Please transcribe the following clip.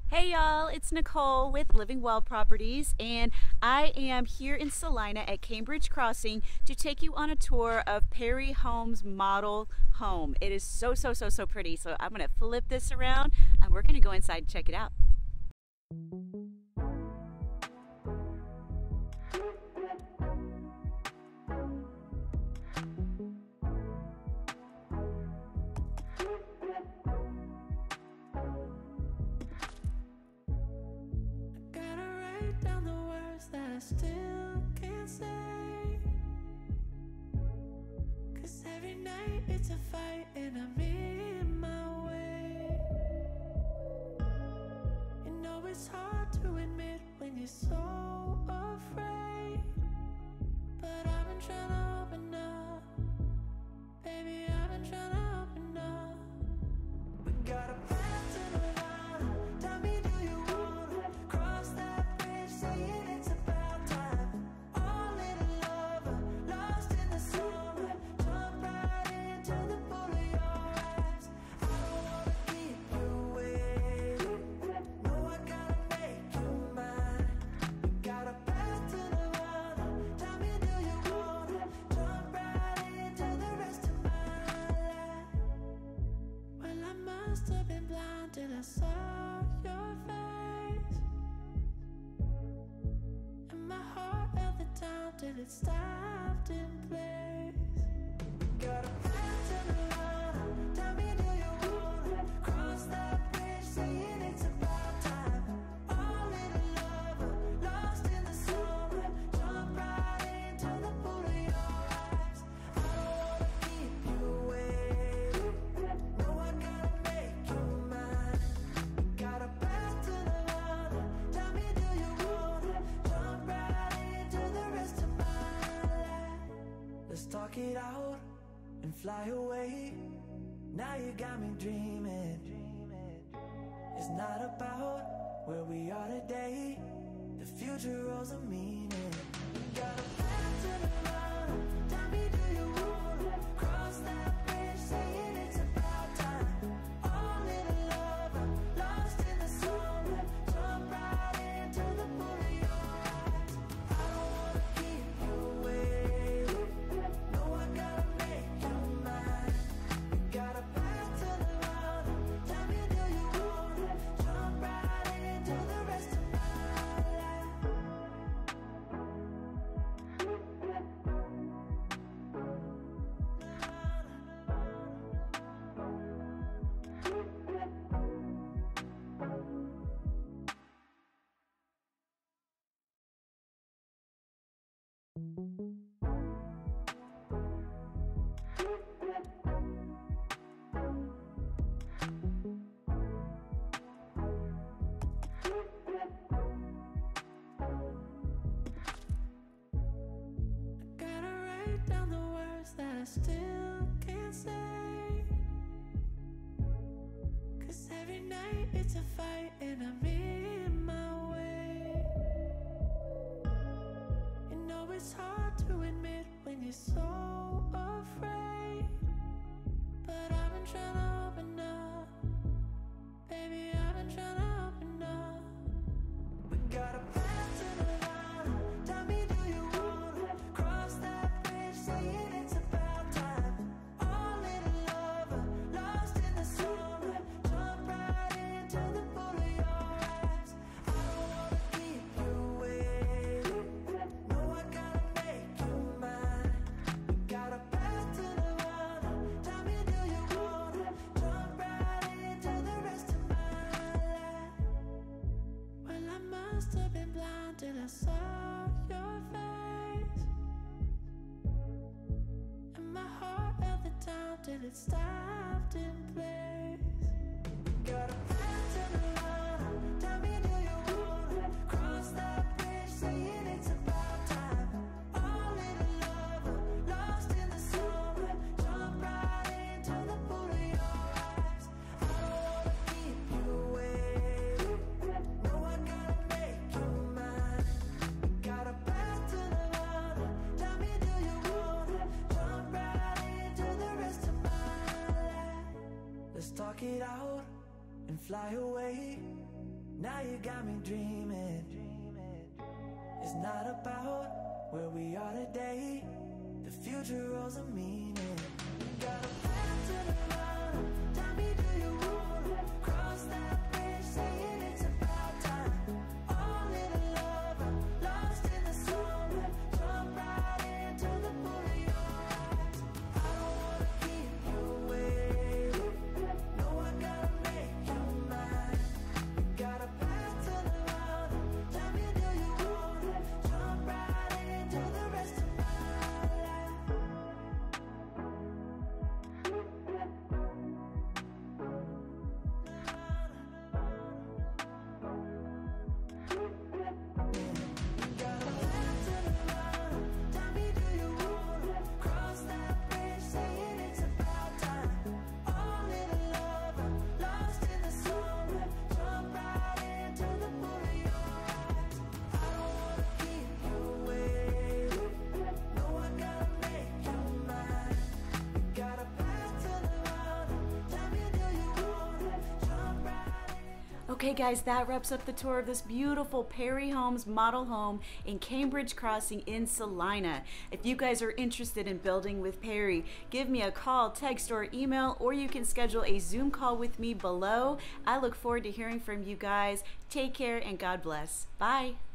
Hey y'all, it's Nicole with Living Well Properties, and I am here in Celina at Cambridge Crossing to take you on a tour of Perry Homes model home. It is so pretty. So I'm gonna flip this around and we're gonna go inside and check it out. I still can't say, 'cause every night it's a fight and I'm in my way. You know it's hard to admit when you're so afraid, but I've been trying to open up, baby, I've been trying to open up. We got a path to the line, tell me do you wanna cross that bridge, saying it's about till I saw your face, and my heart held the time till it stopped in place. Got a path to the line, tell me do you wanna cross that bridge, saying it's about time. All little lover, lost in the summer, jump right into the pool of your eyes. I don't wanna keep you waiting, no, I gotta make you mine. Got a path to the line, tell me do you wanna jump right into the rest of my life. Let's talk it out and fly away. Now you got me dreaming. It's not about where we are today, the future holds a meaning. Got a path to the line, tell me do you wanna cross that bridge, saying it's about time. All little lover, lost in the summer, jump right into the pool of your eyes. I don't wanna keep you waiting, no, I gotta make you mine. We got a path to the line, tell me do you wanna jump right into the rest of my life. Gotta write down the words that I still can't say, 'cause every night it's a fight and I'm in my way. You know it's hard to admit when you're so afraid, but I've been trying to open up, baby, I've been trying to open up. We got a path to the line, tell me do you wanna cross that bridge, saying it's about time. All little lover, lost in the summer, jump right into the pool of your eyes. I don't wanna keep you waiting, no, I gotta make you mine. We got a path to the line, tell me do you wanna jump right into the rest of my life. Well, I must have been blind till I saw your face, and my heart held the time till it stopped in place. Got a path to the line, tell me do you wanna cross that bridge, saying it's about time. All little lover, lost in the summer, jump right into the pool of your eyes. I don't wanna keep you waiting, no, I gotta make you mine. Got a path to the line, tell me do you wanna jump right into the rest of my life. Let's talk it out and fly away. Now you got me dreaming. It's not about where we are today. The future holds a meaning. Got a path to the bottom. Tell me, do you wanna cross that bridge? Saying it's about time. All in a lover, lost in the summer. Jump right into the pool of your eyes. I don't wanna keep you waiting. No, I gotta make you mine. We got a path to the bottom. Tell me, do you wanna jump right into the rest of my life? Got a path to the bottom. Tell me, do you wanna cross that bridge? Saying it's about time. All in a lover, lost in the summer. Jump right into the pool of your eyes. I don't wanna keep you waiting. No, I gotta make you mine. We got a path to the bottom. Tell me, do you wanna jump right in? Okay guys, that wraps up the tour of this beautiful Perry Homes model home in Cambridge Crossing in Celina. If you guys are interested in building with Perry, give me a call, text, or email, or you can schedule a Zoom call with me below. I look forward to hearing from you guys. Take care and God bless. Bye.